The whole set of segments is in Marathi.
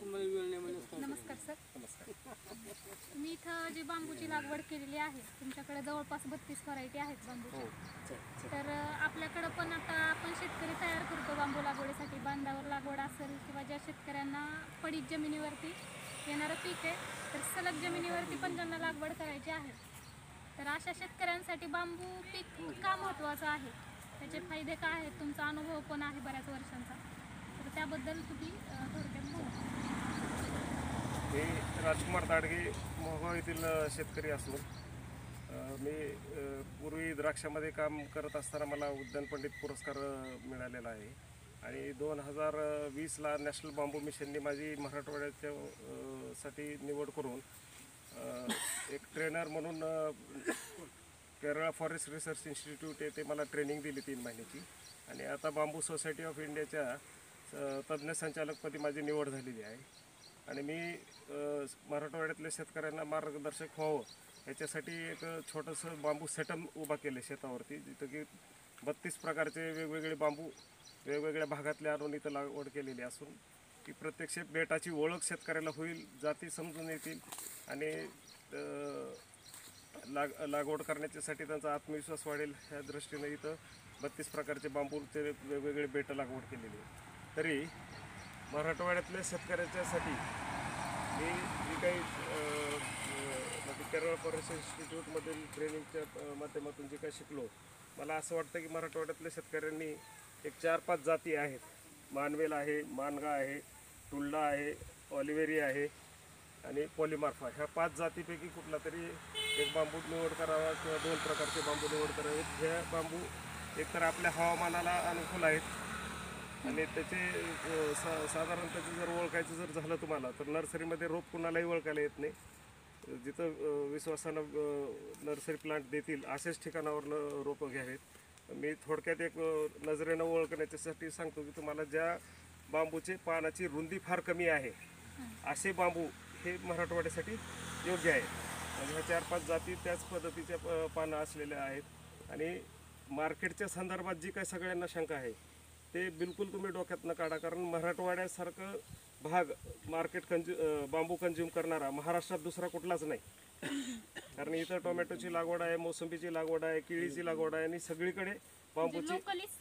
नमस्कार सर. मी इथं जी बांबूची लागवड केलेली आहे तुमच्याकडे जवळपास 32 व्हरायटी आहेत बांबूच्या. तर आपल्याकडं पण आता आपण शेतकरी तयार करतो बांबू लागवडीसाठी. बांधावर लागवड असेल किंवा ज्या शेतकऱ्यांना पडीक जमिनीवरती येणारं पीक आहे तर सलग जमिनीवरती पण ज्यांना लागवड करायची आहे तर अशा शेतकऱ्यांसाठी बांबू पीक का महत्त्वाचं आहे, त्याचे फायदे काय आहेत, तुमचा अनुभव पण आहे बऱ्याच वर्षांचा, तर त्याबद्दल तुम्ही थोडक्यात बोला. मी राजकुमार दाडगे मोहगाव येथील शेतकरी असून मी पूर्वी द्राक्षामध्ये काम करत असताना मला उद्यान पंडित पुरस्कार मिळालेला आहे आणि 2020ला नॅशनल बांबू मिशनने माझी मराठवाड्याच्या साठी निवड करून एक ट्रेनर म्हणून केरळा फॉरेस्ट रिसर्च इन्स्टिट्यूट येथे मला ट्रेनिंग दिली 3 महिन्याची आणि आता बांबू सोसायटी ऑफ इंडियाच्या तज्ज्ञ संचालकपदी माझी निवड झालेली आहे आणि मी मराठवाड्यातल्या शेतकऱ्यांना मार्गदर्शक व्हावं याच्यासाठी एक छोटंसं बांबू सेटअप उभा केलं शेतावरती, जिथं की 32 प्रकारचे वेगवेगळे बांबू वेगवेगळ्या भागातले आणून इथं लागवड केलेली असून ती प्रत्यक्ष बेटाची ओळख शेतकऱ्याला होईल, जाती समजून येतील आणि लागवड करण्याच्यासाठी त्यांचा आत्मविश्वास वाढेल ह्या दृष्टीने इथं 32 प्रकारचे बांबूचे वेगवेगळे बेटं लागवड केलेली आहे. तरी मराठवाड्यातल्या शेतकऱ्याच्यासाठी मी जी काही म्हणजे केरळ फॉरेस्ट इन्स्टिट्यूटमधील ट्रेनिंगच्या माध्यमातून जे काही शिकलो, मला असं वाटतं की मराठवाड्यातल्या शेतकऱ्यांनी एक 4-5 जाती आहेत. मानवेल आहे, मानगा आहे, टुल्डा आहे, ऑलिव्हेरी आहे आणि पॉलीमार्फा, ह्या 5 जातीपैकी कुठला तरी एक बांबू निवड करावा किंवा 2 प्रकारचे बांबू निवड करावेत. हे बांबू एकतर आपल्या हवामानाला अनुकूल आहेत आणि त्याचे साधारण त्याचं जर ओळखायचं जर झालं तुम्हाला तर नर्सरीमध्ये रोप कुणालाही ओळखायला येत नाही. जिथं विश्वासानं नर्सरी प्लांट देतील अशाच ठिकाणावर रोपं घ्यावेत. मी थोडक्यात एक नजरेनं ओळखण्याच्यासाठी सांगतो की तुम्हाला ज्या बांबूचे पानाची रुंदी फार कमी आहे असे बांबू हे मराठवाड्यासाठी योग्य आहे. म्हणजे ह्या 4-5 जाती त्याच पद्धतीच्या पानं असलेल्या आहेत आणि मार्केटच्या संदर्भात जी काही सगळ्यांना शंका आहे ते बिलकुल तुम्ही डोक्यातनं काढा, कारण मराठवाड्यासारखं भाग मार्केट बांबू कंझ्युम करणारा महाराष्ट्रात दुसरा कुठलाच नाही. कारण इथं टोमॅटोची लागवड आहे, मोसंबीची लागवड आहे, केळीची लागवड आहे आणि सगळीकडे बांबूची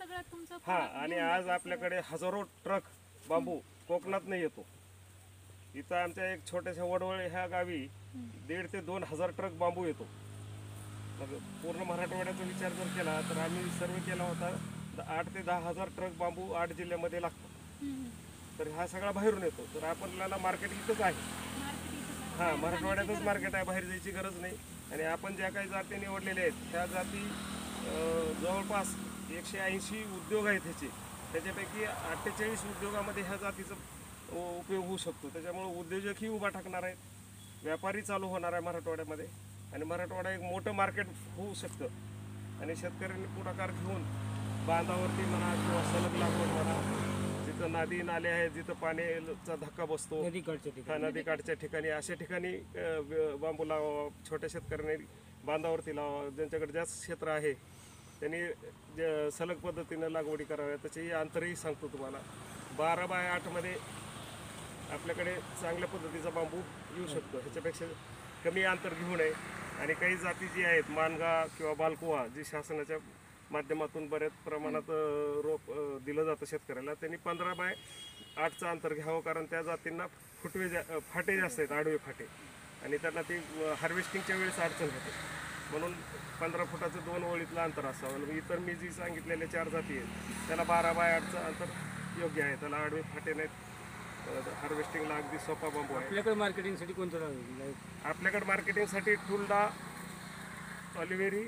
आणि आज आपल्याकडे हजारो ट्रक बांबू कोकणात नाही येतो. इथं आमच्या एक छोट्याशा वडवळ ह्या गावी 1,500 ते 2,000 ट्रक बांबू येतो. मग पूर्ण मराठवाड्याचा विचार जर केला तर आम्ही सर्वे केला होता 8 ते 10,000 ट्रक बांबू 8 जिल्ह्यामध्ये लागतो. तर हा सगळा बाहेरून येतो. तर आपल्याला मार्केट इथंच आहे. हां, मराठवाड्यातच मार्केट आहे, बाहेर जायची गरज नाही. आणि आपण ज्या काही जाती निवडलेल्या आहेत त्या जाती जवळपास 180 उद्योग आहेत ह्याचे. त्याच्यापैकी 48 उद्योगामध्ये ह्या जातीचा उपयोग होऊ शकतो. त्याच्यामुळे उद्योजकही उभा टाकणार आहेत, व्यापारी चालू होणार आहे मराठवाड्यामध्ये आणि मराठवाडा एक मोठं मार्केट होऊ शकतं. आणि शेतकऱ्यांनी पुढाकार घेऊन बांधावरती म्हणा किंवा सलग लागवड म्हणा, जिथं नदी नाले आहेत, जिथं पाण्याचा धक्का बसतो, नदीकाठच्या ठिकाणी अशा ठिकाणी बांबू लावावा. छोट्या शेतकऱ्यांनी बांधावरती लावा. ज्यांच्याकडे जास्त क्षेत्र आहे त्यांनी सलग पद्धतीनं लागवडी कराव्या. त्याचेही अंतरही सांगतो तुम्हाला. 12x8 आपल्याकडे चांगल्या पद्धतीचा बांबू येऊ शकतो. ह्याच्यापेक्षा कमी अंतर घेऊ नये. आणि काही जाती जी आहेत मानगा किंवा बालकुवा, जी शासनाच्या माध्यमातून बऱ्याच प्रमाणात रोप दिलं जातं शेतकऱ्याला, त्यांनी 15x8चं अंतर घ्यावं, कारण त्या जातींना फाटे जास्त आहेत, आडवे फाटे, आणि त्यांना ती हार्वेस्टिंगच्या वेळेस अडचण होते. म्हणून 15 फुटाचं 2 ओळीतलं अंतर असावं. इतर मी जी सांगितलेल्या 4 जाती आहेत त्याला 12x8चं अंतर योग्य आहे. त्याला आडवे फाटे नाहीत. हार्वेस्टिंगला अगदी सोपा बांबू आहे. आपल्याकडे मार्केटिंगसाठी कोणतं? आपल्याकडे मार्केटिंगसाठी टुल्डा, ऑलिव्हेरी,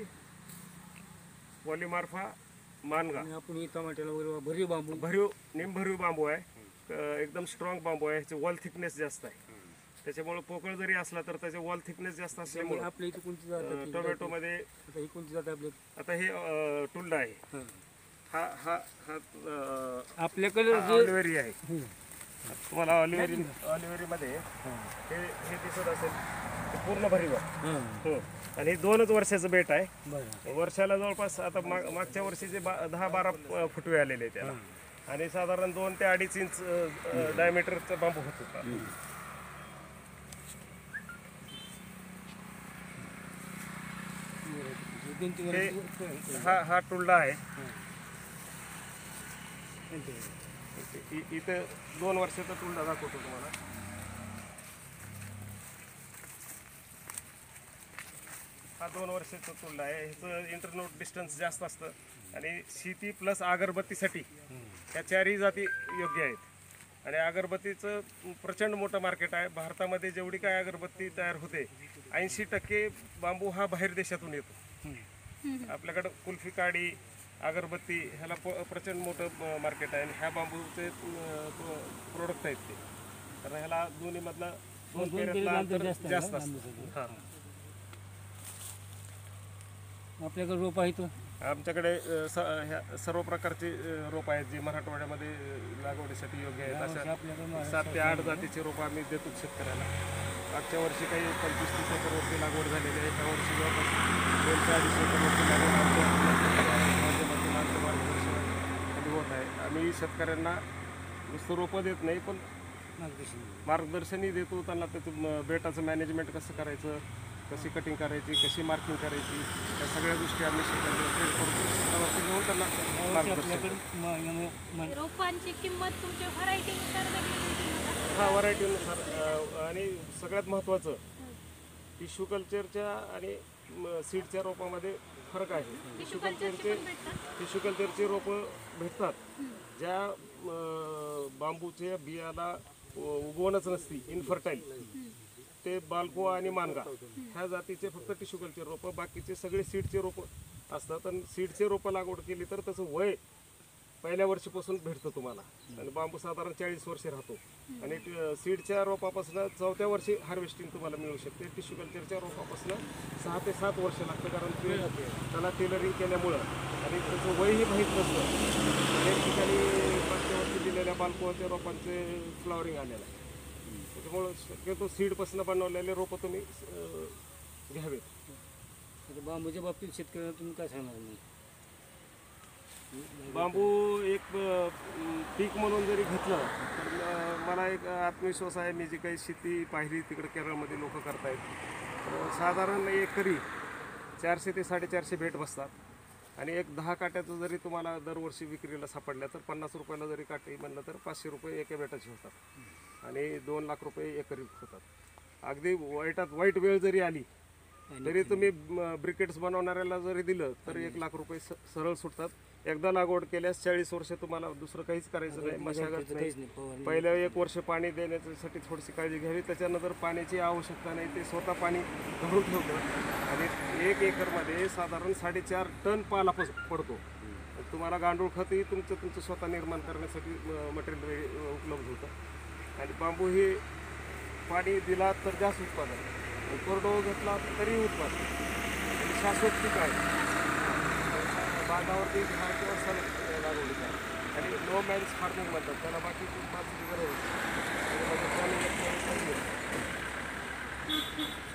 पॉलीमार्फा, मानगा. आपण ही टमाट्याला वगैरे भरीव बांबू, निमभरीव बांबू आहे. एकदम स्ट्रॉंग बांबू आहे. ह्याची वॉल थिकनेस जास्त आहे. त्याच्यामुळे पोकळ जरी असला तर त्याचे वॉल थिकनेस जास्त असल्यामुळे आपल्या इथे कोणती जात? टोमॅटोमध्ये ही कोणती जात आपल्या? आता हे टुल्डा आहे. हा हा हा आपल्याकडे ऑलिव्हेरी आहे. तुम्हाला ऑलिव्हेरीमध्ये हे दिसत असेल, पूर्ण भरीव आहे. आणि हे 2च वर्षाचं बेट आहे. वर्षाला जवळपास आता मागच्या वर्षी जे 10-12 फुटवे आलेले त्याला, आणि साधारण 2 ते 2.5 इंच डायमीटरचा बांबू होतो. हा टुलडा आहे. इथं 2 वर्षाचा टुलडा दाखवतो तुम्हाला. हा 2 वर्षाचा टुलडा आहे. ह्याचं इंटरनोट डिस्टन्स जास्त असतं आणि शेती प्लस अगरबत्तीसाठी या 4ही जाती योग्य आहेत. आणि अगरबत्तीचं प्रचंड मोठं मार्केट आहे. भारतामध्ये जेवढी काय अगरबत्ती तयार होते 80% बांबू हा बाहेर देशातून येतो. आपल्याकडं कुल्फी काडी अगरबत्ती ह्याला प्रचंड मोठं मार्केट आहे आणि ह्या बांबूचे प्रोडक्ट आहेत ते. कारण ह्याला दोन्हीमधलं 2 पेऱ्यातलं अंतर जास्त असतं. हां, आपल्याकडे रोप आहे तर आमच्याकडे ह्या सर्व प्रकारचे रोप आहेत जे मराठवाड्यामध्ये लागवडीसाठी योग्य आहेत. अशा आपल्याकडे 7 ते 8 जातीचे रोप आम्ही देतो शेतकऱ्याला. मागच्या वर्षी काही 25-30 एकरवरती लागवड झालेली आहे. ह्या वर्षी जवळपास 2 ते 2.5 एकरवरती लागवड माध्यमातून आमच्या मार्गदर्शनाखाली होत आहे. आम्ही शेतकऱ्यांना नुसतं रोपं देत नाही पण मार्गदर्शनही देतो. त्यांना त्याचं बेटाचं मॅनेजमेंट कसं करायचं, कशी कटिंग करायची, कशी मार्किंग करायची, या सगळ्या गोष्टी आम्ही घेऊन त्यांना मार्गदर्शन. रोपांची किंमत तुमच्या व्हरायटीनुसार वेगळी किंमत असते. हा, व्हरायटीनुसार. आणि सगळ्यात महत्त्वाचं टिश्यू कल्चरच्या आणि सीडच्या रोपामध्ये फरक आहे. टिश्यू कल्चरचे रोपं भेटतात ज्या बांबूच्या बियाला उगवणच नसती, इनफर्टाईल. ते बाल्को आणि मानगा ह्या जातीचे फक्त टिश्यू कल्चर रोपं, बाकीचे सगळे सीडचे रोपं असतात. आणि सीडचे रोपं लागवड केली तर त्याचं वय पहिल्या वर्षीपासून भेटतं तुम्हाला. आणि बांबू साधारण 40 वर्षे राहतो. आणि सीडच्या रोपापासून 4थ्या वर्षी हार्वेस्टिंग तुम्हाला मिळू शकते. टिश्यू कल्चरच्या रोपापासून 6 ते 7 वर्ष लागतं. कारण ते त्याला टेलरिंग केल्यामुळं आणि त्याचं वयही माहीत नसतं. अनेक ठिकाणी मागच्या वर्षी दिलेल्या बाल्कोच्या रोपांचे फ्लॉवरिंग आलेलं आहे. त्याच्यामुळं शक्यतो सीडपासून बनवलेले रोपं तुम्ही घ्यावेत. बांबूच्या बाबतीत शेतकऱ्यांना तुम्ही काय सांगणार नाही? बांबू एक पीक म्हणून जरी घेतलं तर मला एक आत्मविश्वास आहे. मी जी काही शेती पाहिली तिकडे केरळमध्ये लोक करतायत, साधारण एकरी 400 ते 450 भेट बसतात. आणि एक 10 काट्याचं जरी तुम्हाला दरवर्षी विक्रीला सापडल्या तर 50 रुपयाला जरी काटे म्हणलं तर 500 रुपये एका बेटाचे होतात आणि 2 लाख रुपये एकरी होतात. अगदी वाईट वेळ जरी आली तरी तुम्ही ब्रिकेट्स बनवणाऱ्याला जरी दिलं तर 1 लाख रुपये सरळ सुटतात. एकदा लागवड केल्यास 40 वर्ष तुम्हाला दुसरं काहीच करायचं नाही, मशागत नाही. पहिल्या 1 वर्ष पाणी देण्यासाठी थोडीशी काळजी घ्यावी. त्याच्यानंतर पाण्याची आवश्यकता नाही, ते स्वतः पाणी धरून ठेवतं. आणि 1 एकरमध्ये साधारण 4.5 टन पाला पडतो. तुम्हाला गांडूळ खतही तुमचं स्वतः निर्माण करण्यासाठी मटेरियल उपलब्ध होतं. आणि बांबू हे पाणी दिला तर जास्त उत्पादन, कोरडो घेतला तरी उत्पादन. शाश्वत पीक आहे. बांधावरती झाड किंवा सलग लागवडी करा. आणि नो मॅन्स फार्मिंग म्हणतात त्याला. बाकी माणसाची गरज होती.